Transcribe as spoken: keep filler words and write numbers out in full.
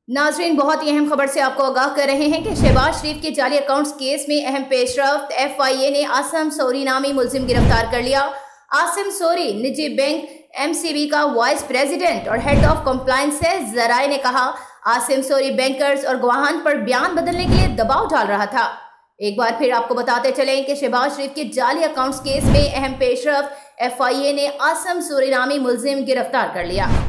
नाजरीन, बहुत ही अहम खबर से आपको आगाह कर रहे हैं कि शहबाज शरीफ के जाली अकाउंट्स केस में अहम पेशरफ्त। एफ आई ए ने आसिम सोरी नामी मुलजिम गिरफ्तार कर लिया। आसिम सोरी निजी बैंक एम सी बी का वाइस प्रेसिडेंट और हेड ऑफ कंप्लायंस है। जराए ने कहा, आसिम सोरी बैंकर्स और गवाहान पर बयान बदलने के लिए दबाव डाल रहा था। एक बार फिर आपको बताते चलें कि शहबाज शरीफ के जाली अकाउंट्स केस में अहम पेशरफ्त। एफ आई ए ने आसिम सोरी नामी मुलजिम गिरफ्तार कर लिया।